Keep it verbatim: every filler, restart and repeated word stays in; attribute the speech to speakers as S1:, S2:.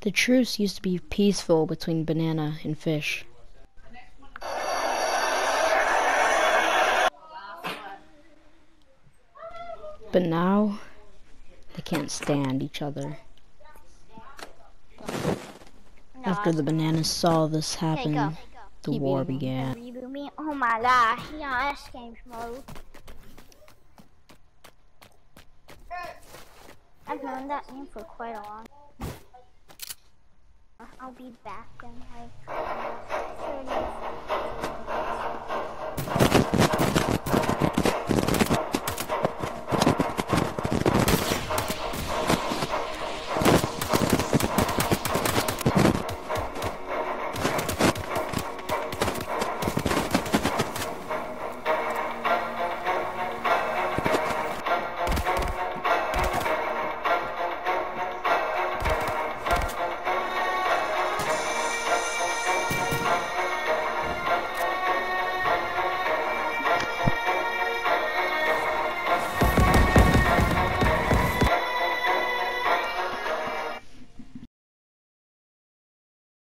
S1: The truce used to be peaceful between banana and fish. But now, they can't stand each other.
S2: No,
S1: After the bananas saw this happen,
S2: okay,
S1: the
S2: Keep
S1: war
S2: eating.
S1: began.
S2: Reboot me? Oh my gosh, yeah, that's game mode. I've known that name for quite a long time. I'll be back in like thirty